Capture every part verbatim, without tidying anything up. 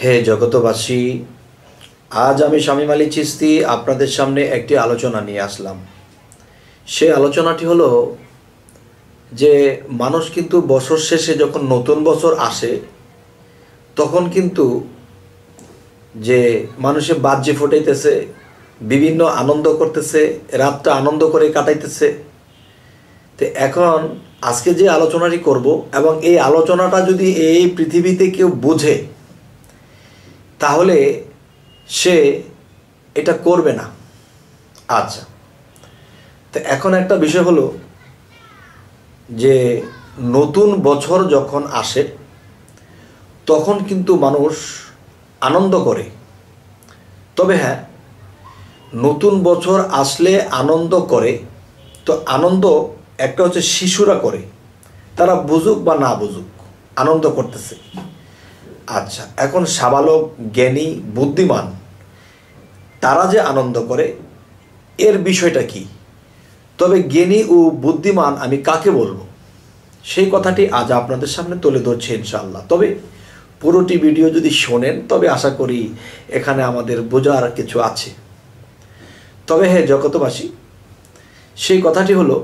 হে জগতবাসী, আজ আমি শামীম আলী চিশতি আপনাদের সামনে একটি আলোচনা নিয়ে আসলাম। সেই আলোচনাটি হলো যে মানুষ কিন্তু বছর শেষে যখন নতুন বছর আসে তখন কিন্তু যে মানুষে বাজি ফুটাইতেছে, বিভিন্ন আনন্দ করতেছে, রাতটা আনন্দ করে কাটাইতেছে। তো এখন আজকে যে আলোচনাটি করব এবং এই আলোচনাটা যদি এই পৃথিবীতে কেউ বোঝে তাহলে সে এটা করবে না। আচ্ছা, তো এখন একটা বিষয় হলো যে নতুন বছর যখন আসে তখন কিন্তু মানুষ আনন্দ করে। তবে হ্যাঁ, নতুন বছর আসলে আনন্দ করে, তো আনন্দ একটা হচ্ছে শিশুরা করে, তারা বুঝুক বা না বুঝুক আনন্দ করতেছে। আচ্ছা, এখন সাবালক, জ্ঞানী, বুদ্ধিমান তারা যে আনন্দ করে এর বিষয়টা কি? তবে জ্ঞানী ও বুদ্ধিমান আমি কাকে বলবো সেই কথাটি আজ আপনাদের সামনে তুলে ধরছি ইনশাআল্লাহ। তবে পুরোটি ভিডিও যদি শোনেন তবে আশা করি এখানে আমাদের বোঝার কিছু আছে। তবে হে জগতবাসী, সেই কথাটি হলো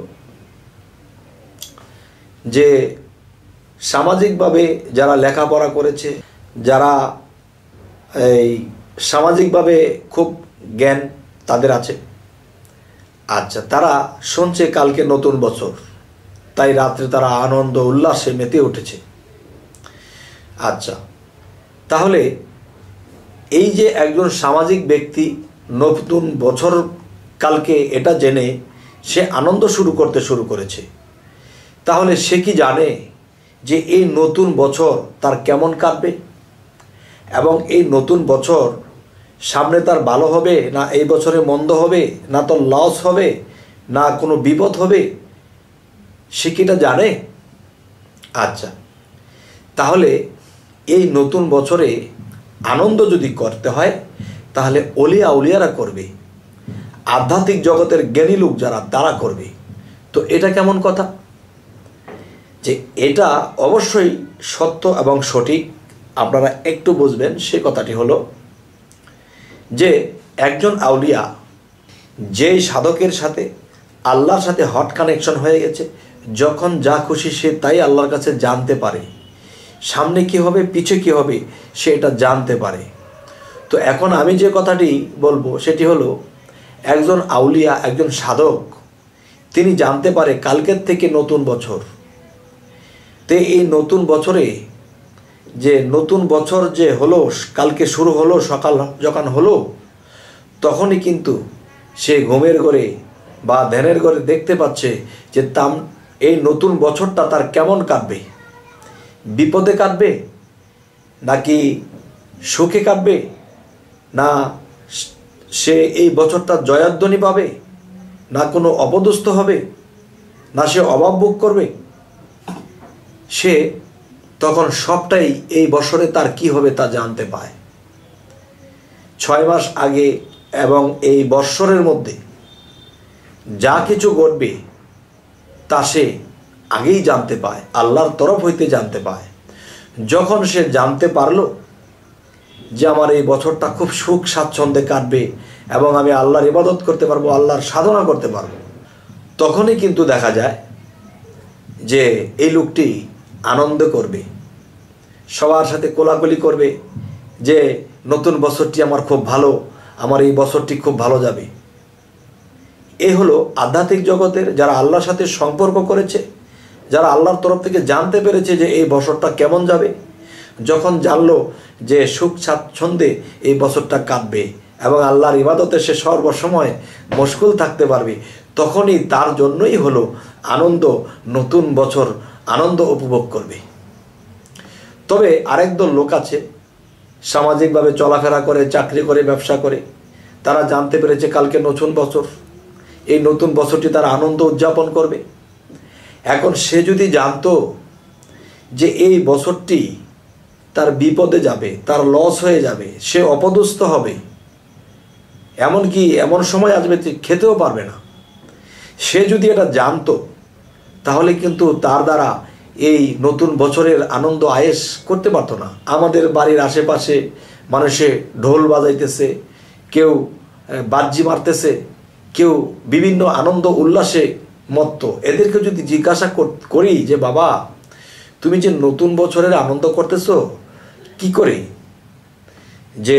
যে সামাজিকভাবে যারা লেখাপড়া করেছে, যারা এই সামাজিকভাবে খুব জ্ঞান তাদের আছে, আচ্ছা তারা শুনছে কালকে নতুন বছর, তাই রাত্রে তারা আনন্দ উল্লাসে মেতে উঠেছে। আচ্ছা, তাহলে এই যে একজন সামাজিক ব্যক্তি নতুন বছর কালকে এটা জেনে সে আনন্দ শুরু করতে শুরু করেছে, তাহলে সে কি জানে যে এই নতুন বছর তার কেমন কাটবে এবং এই নতুন বছর সামনে তার ভালো হবে না এই বছরে মন্দ হবে, না তো লস হবে, না কোনো বিপদ হবে, সে কি এটা জানে? আচ্ছা, তাহলে এই নতুন বছরে আনন্দ যদি করতে হয় তাহলে অলিয়া উলিয়ারা করবে, আধ্যাত্মিক জগতের জ্ঞানী লোক যারা তারা করবে। তো এটা কেমন কথা যে এটা অবশ্যই সত্য এবং সঠিক, আপনারা একটু বুঝবেন। সে কথাটি হলো যে একজন আউলিয়া যেই সাধকের সাথে আল্লাহর সাথে হট কানেকশন হয়ে গেছে, যখন যা খুশি সে তাই আল্লাহর কাছে জানতে পারে, সামনে কি হবে পিছে কি হবে সে এটা জানতে পারে। তো এখন আমি যে কথাটি বলবো সেটি হলো একজন আউলিয়া, একজন সাধক, তিনি জানতে পারে কালকের থেকে নতুন বছর। তো এই নতুন বছরে যে নতুন বছর যে হলো, কালকে শুরু হলো, সকাল যখন হলো তখনই কিন্তু সে ঘুমের ঘরে বা ধ্যানের ঘরে দেখতে পাচ্ছে যে তাম এই নতুন বছরটা তার কেমন কাটবে, বিপদে কাটবে নাকি সুখে কাটবে, না সে এই বছরটা জয়াধ্বনি পাবে, না কোনো অপদস্থ হবে, না সে অভাব ভোগ করবে। সে তখন সবটাই এই বছরে তার কি হবে তা জানতে পায়। ছয় মাস আগে এবং এই বৎসরের মধ্যে যা কিছু ঘটবে তা সে আগেই জানতে পায়, আল্লাহর তরফ হইতে জানতে পায়। যখন সে জানতে পারলো যে আমার এই বছরটা খুব সুখ স্বাচ্ছন্দ্যে কাটবে এবং আমি আল্লাহর ইবাদত করতে পারবো, আল্লাহর সাধনা করতে পারবো, তখনই কিন্তু দেখা যায় যে এই লোকটি আনন্দ করবে, সবার সাথে কোলাকুলি করবে যে নতুন বছরটি আমার খুব ভালো, আমার এই বছরটি খুব ভালো যাবে। এই হলো আধ্যাত্মিক জগতের যারা আল্লাহর সাথে সম্পর্ক করেছে, যারা আল্লাহর তরফ থেকে জানতে পেরেছে যে এই বছরটা কেমন যাবে। যখন জানলো যে সুখ স্বাচ্ছন্দ্যে এই বছরটা কাটবে এবং আল্লাহর ইবাদতে সে সর্বসময় মশগুল থাকতে পারবে, তখনই তার জন্যই হলো আনন্দ, নতুন বছর আনন্দ উপভোগ করবে। তবে আরেক দল লোক আছে সামাজিকভাবে চলাফেরা করে, চাকরি করে, ব্যবসা করে, তারা জানতে পেরেছে কালকে নতুন বছর, এই নতুন বছরটি তারা আনন্দ উদযাপন করবে। এখন সে যদি জানতো যে এই বছরটি তার বিপদে যাবে, তার লস হয়ে যাবে, সে অপদস্থ হবে, এমনকি এমন সময় আসবে খেতেও পারবে না, সে যদি এটা জানতো তাহলে কিন্তু তার দ্বারা এই নতুন বছরের আনন্দ আয়েশ করতে পারতো না। আমাদের বাড়ির আশেপাশে মানুষে ঢোল বাজাইতেছে, কেউ বাজি মারতেছে, কেউ বিভিন্ন আনন্দ উল্লাসে মত্ত। এদেরকে যদি জিজ্ঞাসা করি যে বাবা তুমি যে নতুন বছরের আনন্দ করতেছো কি করে, যে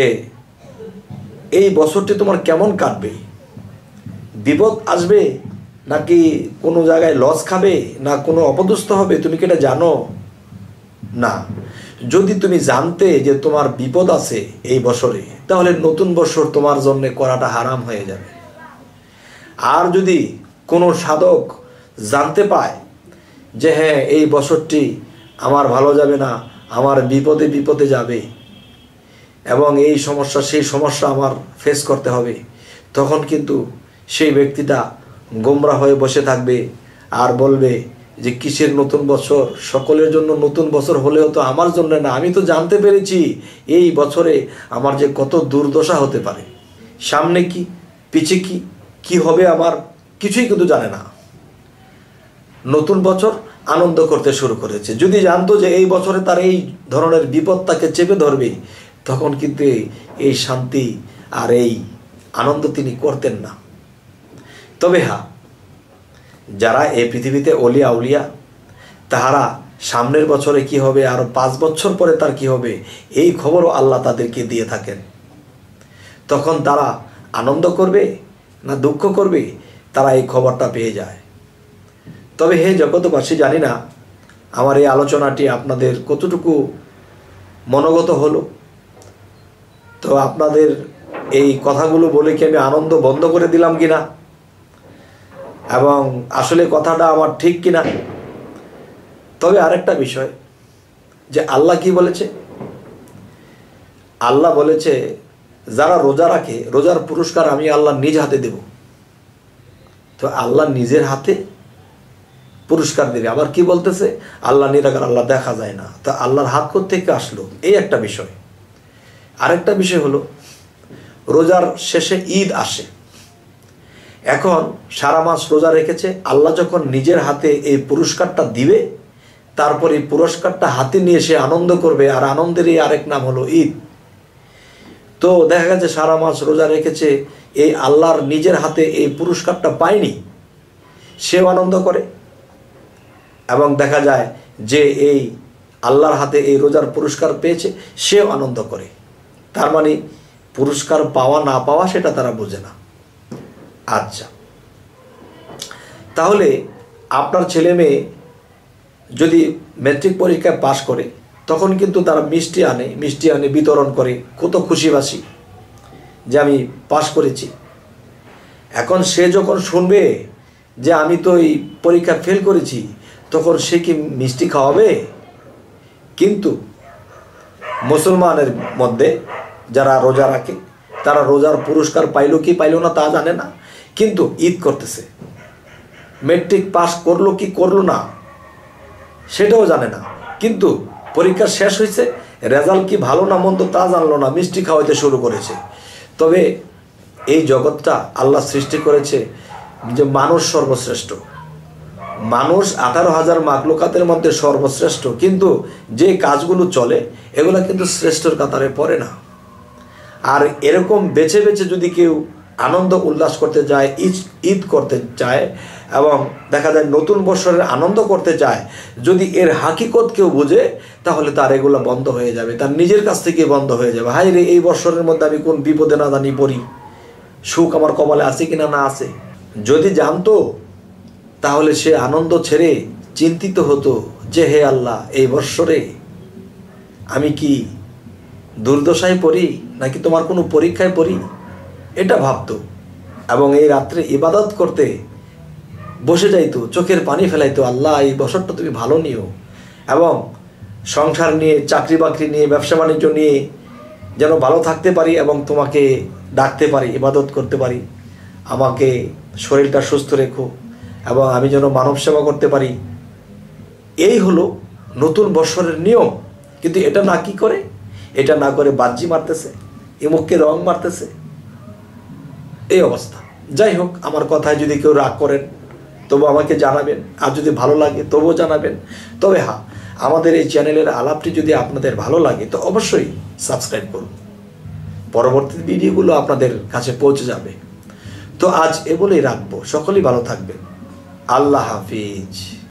এই বছরটি তোমার কেমন কাটবে, বিপদ আসবে নাকি কোনো জায়গায় লস খাবে না কোনো অপদস্থ হবে, তুমি কি এটা জানো? না। যদি তুমি জানতে যে তোমার বিপদ আছে এই বছরে, তাহলে নতুন বছর তোমার জন্য করাটা হারাম হয়ে যাবে। আর যদি কোনো সাধক জানতে পায় যে হ্যাঁ এই বছরটি আমার ভালো যাবে না, আমার বিপদে বিপদে যাবে এবং এই সমস্যা সেই সমস্যা আমার ফেস করতে হবে, তখন কিন্তু সেই ব্যক্তিটা গোমরা হয়ে বসে থাকবে আর বলবে যে কিসের নতুন বছর, সকলের জন্য নতুন বছর হলেও তো আমার জন্য না, আমি তো জানতে পেরেছি এই বছরে আমার যে কত দুর্দশা হতে পারে, সামনে কি পিছে কি কি হবে আমার কিছুই কিন্তু জানে না। নতুন বছর আনন্দ করতে শুরু করেছে। যদি জানতো যে এই বছরে তার এই ধরনের বিপদ তাকে চেপে ধরবে, তখন কিন্তু এই শান্তি আর এই আনন্দ তিনি করতেন না। তবে হ্যাঁ, যারা এই পৃথিবীতে অলিয়া আউলিয়া, তাহারা সামনের বছরে কি হবে, আরো পাঁচ বছর পরে তার কি হবে, এই খবরও আল্লাহ তাদেরকে দিয়ে থাকেন। তখন তারা আনন্দ করবে না দুঃখ করবে, তারা এই খবরটা পেয়ে যায়। তবে হে জগতবাসী, জানি না আমার এই আলোচনাটি আপনাদের কতটুকু মনোগত হলো। তো আপনাদের এই কথাগুলো বলে কি আমি আনন্দ বন্ধ করে দিলাম কিনা, এবং আসলে কথাটা আমার ঠিক কিনা। তবে আরেকটা বিষয়, যে আল্লাহ কি বলেছে, আল্লাহ বলেছে যারা রোজা রাখে রোজার পুরস্কার আমি আল্লাহ নিজ হাতে দেব। তো আল্লাহ নিজের হাতে পুরস্কার দেবে। আবার কি বলতেছে, আল্লাহ নিরাকার, আল্লাহ দেখা যায় না। তো আল্লাহর হাত কোত্থেকে আসলো, এই একটা বিষয়। আরেকটা বিষয় হলো, রোজার শেষে ঈদ আসে। এখন সারা মাস রোজা রেখেছে, আল্লাহ যখন নিজের হাতে এই পুরস্কারটা দিবে, তারপর এই পুরস্কারটা হাতে নিয়ে সে আনন্দ করবে, আর আনন্দের এই আরেক নাম হলো ঈদ। তো দেখা গেছে সারা মাস রোজা রেখেছে, এই আল্লাহর নিজের হাতে এই পুরস্কারটা পায়নি, সেও আনন্দ করে। এবং দেখা যায় যে এই আল্লাহর হাতে এই রোজার পুরস্কার পেয়েছে, সেও আনন্দ করে। তার মানে পুরস্কার পাওয়া না পাওয়া সেটা তারা বোঝে না। আচ্ছা, তাহলে আপনার ছেলে মেয়ে যদি ম্যাট্রিক পরীক্ষায় পাশ করে, তখন কিন্তু তারা মিষ্টি আনে, মিষ্টি আনে বিতরণ করে, কত খুশিবাসি যে আমি পাশ করেছি। এখন সে যখন শুনবে যে আমি তো এই পরীক্ষা ফেল করেছি, তখন সে কি মিষ্টি খাওয়াবে? কিন্তু মুসলমানের মধ্যে যারা রোজা রাখে, তারা রোজার পুরস্কার পাইলো কি পাইলো না তা জানে না, কিন্তু ঈদ করতেছে। ম্যাট্রিক পাস করলো কি করলো না সেটাও জানে না, কিন্তু পরীক্ষা শেষ হয়েছে, রেজাল্ট কি ভালো না মন্দ তা জানলো না, মিষ্টি খাওয়াইতে শুরু করেছে। তবে এই জগৎটা আল্লাহ সৃষ্টি করেছে যে মানুষ সর্বশ্রেষ্ঠ, মানুষ আঠারো হাজার মাখলুকাতের মধ্যে সর্বশ্রেষ্ঠ, কিন্তু যে কাজগুলো চলে এগুলো কিন্তু শ্রেষ্ঠর কাতারে পড়ে না। আর এরকম বেছে বেছে যদি কেউ আনন্দ উল্লাস করতে যায়, ঈদ ঈদ করতে চায় এবং দেখা যায় নতুন বছরের আনন্দ করতে চায়, যদি এর হাকিকত কেউ বুঝে, তাহলে তার এগুলো বন্ধ হয়ে যাবে, তার নিজের কাছ থেকে বন্ধ হয়ে যাবে। হাই রে, এই বছরের মধ্যে আমি কোন বিপদে না জানি পড়ি, সুখ আমার কপালে আছে কিনা না আছে। যদি জানতো, তাহলে সে আনন্দ ছেড়ে চিন্তিত হতো যে হে আল্লাহ, এই বৎসরে আমি কি দুর্দশায় পড়ি নাকি তোমার কোনো পরীক্ষায় পড়ি, এটা ভাবতো। এবং এই রাত্রে ইবাদত করতে বসে যাইতো, চোখের পানি ফেলাইতো, আল্লাহ এই বছরটা তুমি ভালো নিও, এবং সংসার নিয়ে, চাকরি বাকরি নিয়ে, ব্যবসা বাণিজ্য নিয়ে যেন ভালো থাকতে পারি এবং তোমাকে ডাকতে পারি, ইবাদত করতে পারি। আমাকে শরীরটা সুস্থ রেখো এবং আমি যেন মানব সেবা করতে পারি। এই হলো নতুন বৎসরের নিয়ম। কিন্তু এটা না কি করে, এটা না করে বাজি মারতেছে, ইমুককে রং মারতেছে, এই অবস্থা। যাই হোক, আমার কথায় যদি কেউ রাগ করেন তবু আমাকে জানাবেন, আর যদি ভালো লাগে তবুও জানাবেন। তবে হ্যাঁ, আমাদের এই চ্যানেলের আলাপটি যদি আপনাদের ভালো লাগে তো অবশ্যই সাবস্ক্রাইব করুন। পরবর্তী ভিডিওগুলো আপনাদের কাছে পৌঁছে যাবে। তো আজ এ বলেই রাখবো, সকলেই ভালো থাকবেন। আল্লাহ হাফিজ।